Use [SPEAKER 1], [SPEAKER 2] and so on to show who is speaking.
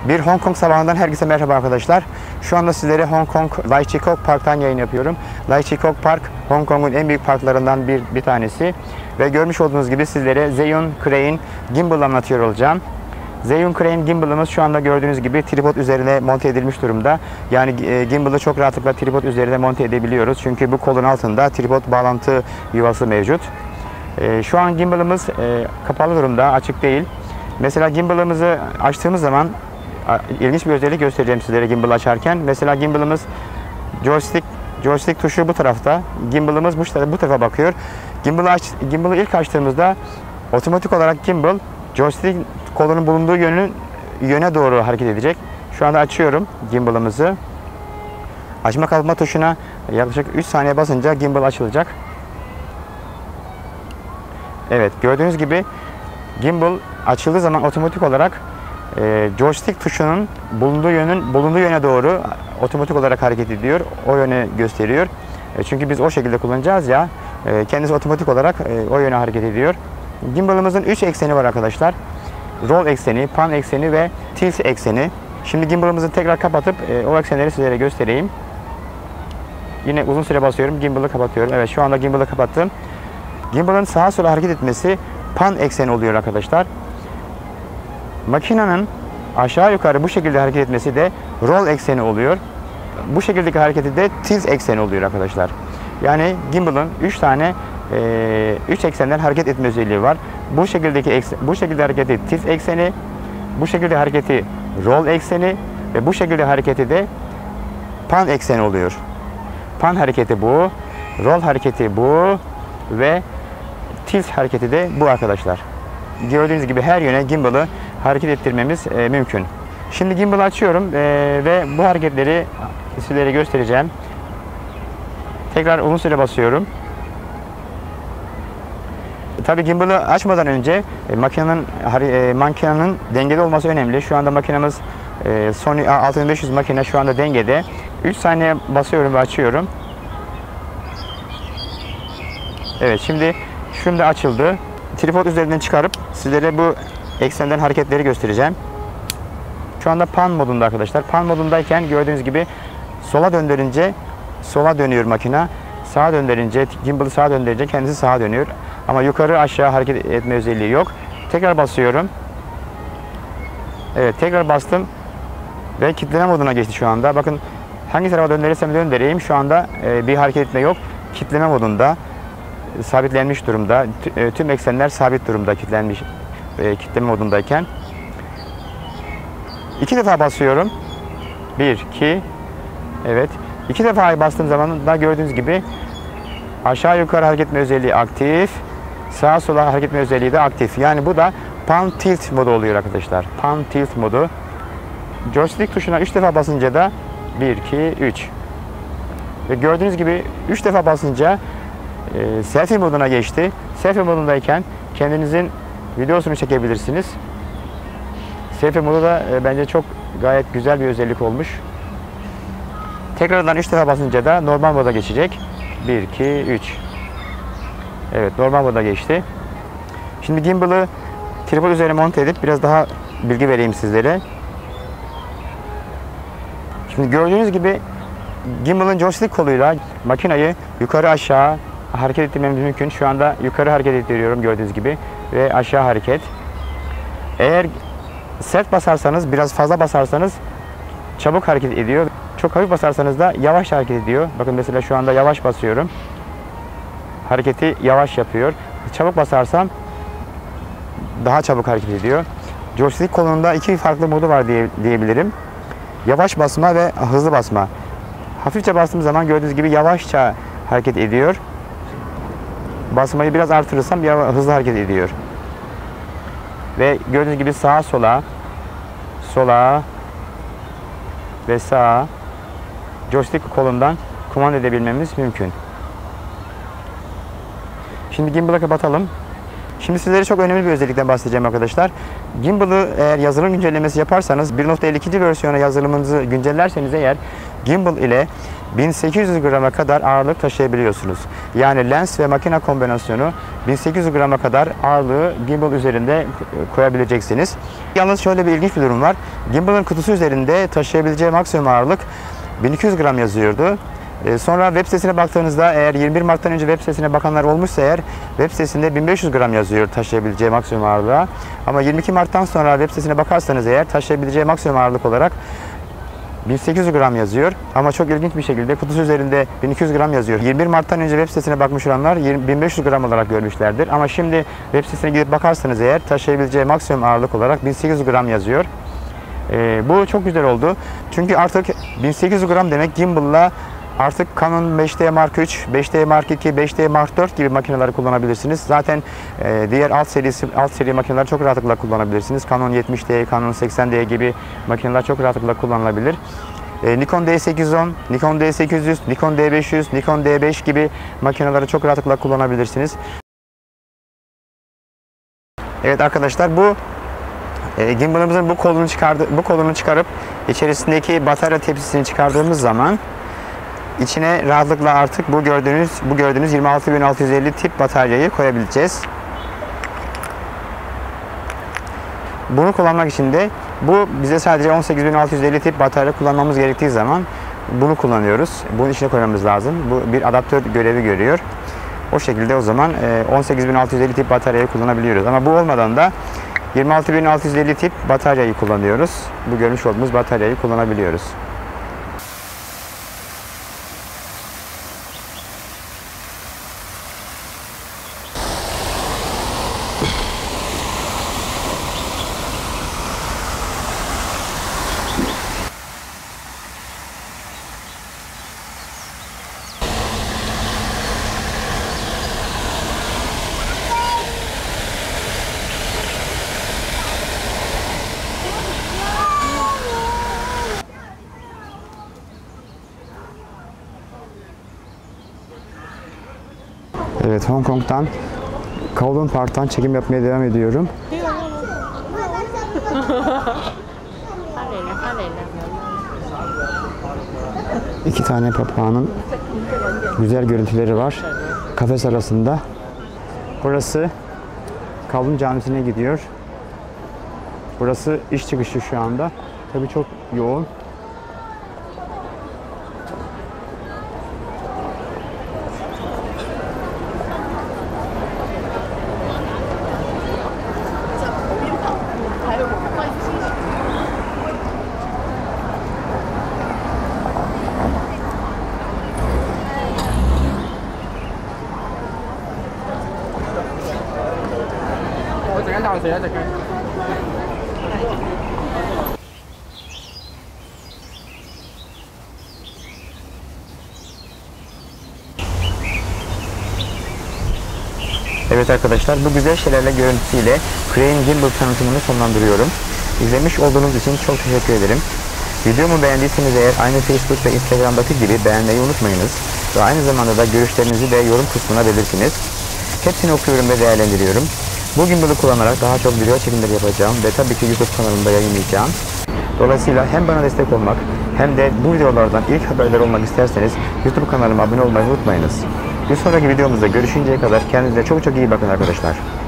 [SPEAKER 1] Bir Hong Kong sabahından herkese merhaba arkadaşlar. Şu anda sizlere Hong Kong Lai Chi Kok Park'tan yayın yapıyorum. Lai Chi Kok Park, Hong Kong'un en büyük parklarından bir tanesi. Ve görmüş olduğunuz gibi sizlere Zhiyun Crane Gimbal anlatıyor olacağım. Zhiyun Crane Gimbal'ımız şu anda gördüğünüz gibi tripod üzerine monte edilmiş durumda. Yani Gimbal'ı çok rahatlıkla tripod üzerine monte edebiliyoruz. Çünkü bu kolun altında tripod bağlantı yuvası mevcut. Şu an Gimbal'ımız kapalı durumda, açık değil. Mesela Gimbal'ımızı açtığımız zaman ilginç bir özellik göstereceğim sizlere gimbal açarken. Mesela gimbal'ımız joystick tuşu bu tarafta. Gimbal'ımız bu tarafa bakıyor. Gimbal'ı ilk açtığımızda otomatik olarak gimbal joystick kolunun bulunduğu yöne doğru hareket edecek. Şu anda açıyorum gimbal'ımızı. Açma kapatma tuşuna yaklaşık 3 saniye basınca gimbal açılacak. Evet, gördüğünüz gibi gimbal açıldığı zaman otomatik olarak joystick tuşunun bulunduğu yöne doğru otomatik olarak hareket ediyor. O yöne gösteriyor. Çünkü biz o şekilde kullanacağız ya. Kendisi otomatik olarak o yöne hareket ediyor. Gimbal'ımızın 3 ekseni var arkadaşlar. Roll ekseni, pan ekseni ve tilt ekseni. Şimdi gimbal'ımızı tekrar kapatıp o eksenleri sizlere göstereyim. Yine uzun süre basıyorum, gimbal'ı kapatıyorum. Evet, şu anda gimbal'ı kapattım. Gimbal'ın sağa sola hareket etmesi pan ekseni oluyor arkadaşlar. Makinenin aşağı yukarı bu şekilde hareket etmesi de roll ekseni oluyor. Bu şekildeki hareketi de tilt ekseni oluyor arkadaşlar. Yani gimbal'ın 3 eksenden hareket etme özelliği var. Bu şekilde hareketi tilt ekseni, bu şekilde hareketi roll ekseni ve bu şekilde hareketi de pan ekseni oluyor. Pan hareketi bu, roll hareketi bu ve tilt hareketi de bu arkadaşlar. Gördüğünüz gibi her yöne gimbal'ı hareket ettirmemiz mümkün. Şimdi gimbal'ı açıyorum ve bu hareketleri sizlere göstereceğim. Tekrar uzun süre basıyorum. Tabii gimbal'ı açmadan önce makinenin dengede olması önemli. Şu anda makinemiz Sony A6500 makine şu anda dengede. 3 saniye basıyorum ve açıyorum. Evet, şimdi açıldı. Tripod üzerinden çıkarıp sizlere bu eksenden hareketleri göstereceğim. Şu anda pan modunda arkadaşlar. Pan modundayken gördüğünüz gibi sola döndürünce sola dönüyor makine. Sağa döndürünce, gimbal'ı sağa döndürünce kendisi sağa dönüyor. Ama yukarı aşağı hareket etme özelliği yok. Tekrar basıyorum. Evet, tekrar bastım ve kilitleme moduna geçti şu anda. Bakın hangi tarafa döndürürsem döndüreyim şu anda bir hareket etme yok. Kilitleme modunda sabitlenmiş durumda. Tüm eksenler sabit durumda kilitleme modundayken. 2 defa basıyorum. 1, 2. Evet. 2 defa bastığım zaman da gördüğünüz gibi aşağı yukarı hareket etme özelliği aktif. Sağa sola hareket etme özelliği de aktif. Yani bu da pan tilt modu oluyor arkadaşlar. Pan tilt modu. Joystick tuşuna 3 defa basınca da 1, 2, 3. Ve gördüğünüz gibi 3 defa basınca selfie moduna geçti. Selfie modundayken kendinizin videosunu çekebilirsiniz. Selfie modu da bence gayet güzel bir özellik olmuş. Tekrardan 3 defa basınca da normal moda geçecek. 1, 2, 3. Evet, normal moda geçti. Şimdi gimbal'ı tripod üzerine monte edip biraz daha bilgi vereyim sizlere. Şimdi gördüğünüz gibi gimbal'ın joystick koluyla makineyi yukarı aşağı hareket ettirmemiz mümkün. Şu anda yukarı hareket ettiriyorum gördüğünüz gibi ve aşağı hareket. Eğer sert basarsanız, biraz fazla basarsanız çabuk hareket ediyor. Çok hafif basarsanız da yavaş hareket ediyor. Bakın mesela şu anda yavaş basıyorum. Hareketi yavaş yapıyor. Çabuk basarsam daha çabuk hareket ediyor. Joystick kolunda 2 farklı modu var diyebilirim. Yavaş basma ve hızlı basma. Hafifçe bastığım zaman gördüğünüz gibi yavaşça hareket ediyor. Basmayı biraz artırırsam hızlı hareket ediyor. Ve gördüğünüz gibi sağa sola ve sağa joystick kolundan kumanda edebilmemiz mümkün. Şimdi gimbal'ı kapatalım. Şimdi sizlere çok önemli bir özellikten bahsedeceğim arkadaşlar. Gimbal'ı eğer yazılım güncellemesi yaparsanız 1.52. versiyona yazılımınızı güncellerseniz eğer gimbal ile 1800 grama kadar ağırlık taşıyabiliyorsunuz. Yani lens ve makine kombinasyonu 1800 grama kadar ağırlığı gimbal üzerinde koyabileceksiniz. Yalnız şöyle bir ilginç bir durum var. Gimbal'ın kutusu üzerinde taşıyabileceği maksimum ağırlık 1200 gram yazıyordu. Sonra web sitesine baktığınızda, eğer 21 Mart'tan önce web sitesine bakanlar olmuşsa eğer, web sitesinde 1500 gram yazıyor taşıyabileceği maksimum ağırlığa. Ama 22 Mart'tan sonra web sitesine bakarsanız eğer, taşıyabileceği maksimum ağırlık olarak 1800 gram yazıyor. Ama çok ilginç bir şekilde kutusu üzerinde 1200 gram yazıyor. 21 Mart'tan önce web sitesine bakmış olanlar 1500 gram olarak görmüşlerdir. Ama şimdi web sitesine gidip bakarsanız eğer, taşıyabileceği maksimum ağırlık olarak 1800 gram yazıyor. Bu çok güzel oldu. Çünkü artık 1800 gram demek gimbal'la artık Canon 5D Mark III, 5D Mark II, 5D Mark IV gibi makineleri kullanabilirsiniz. Zaten diğer alt seri makineleri çok rahatlıkla kullanabilirsiniz. Canon 70D, Canon 80D gibi makineler çok rahatlıkla kullanılabilir. Nikon D810, Nikon D800, Nikon D500, Nikon D5 gibi makineleri çok rahatlıkla kullanabilirsiniz. Evet arkadaşlar, bu gimbal'ımızın bu kolunu çıkarıp içerisindeki batarya tepsisini çıkardığımız zaman İçine rahatlıkla artık bu gördüğünüz 26650 tip bataryayı koyabileceğiz. Bunu kullanmak için de bu bize sadece 18650 tip batarya kullanmamız gerektiği zaman bunu kullanıyoruz. Bunun içine koymamız lazım. Bu bir adaptör görevi görüyor. O şekilde o zaman 18650 tip bataryayı kullanabiliyoruz. Ama bu olmadan da 26650 tip bataryayı kullanıyoruz. Bu görmüş olduğumuz bataryayı kullanabiliyoruz. Evet, Hong Kong'dan, Kowloon Park'tan çekim yapmaya devam ediyorum. İki tane papağanın güzel görüntüleri var kafes arasında. Burası Kowloon Camisi'ne gidiyor. Burası iş çıkışı şu anda. Tabii çok yoğun. Evet arkadaşlar, bu güzel şelale görüntüsüyle Crane Gimbal tanıtımını sonlandırıyorum. İzlemiş olduğunuz için çok teşekkür ederim. Videomu beğendiyseniz eğer, aynı Facebook ve Instagram'daki gibi beğenmeyi unutmayınız. Ve aynı zamanda da görüşlerinizi de yorum kısmına belirtiniz. Hepsini okuyorum ve değerlendiriyorum. Bu gimbal'ı kullanarak daha çok video çekimleri yapacağım ve tabii ki YouTube kanalımda yayınlayacağım. Dolayısıyla hem bana destek olmak hem de bu videolardan ilk haberler olmak isterseniz YouTube kanalıma abone olmayı unutmayınız. Bir sonraki videomuzda görüşünceye kadar kendinize çok çok iyi bakın arkadaşlar.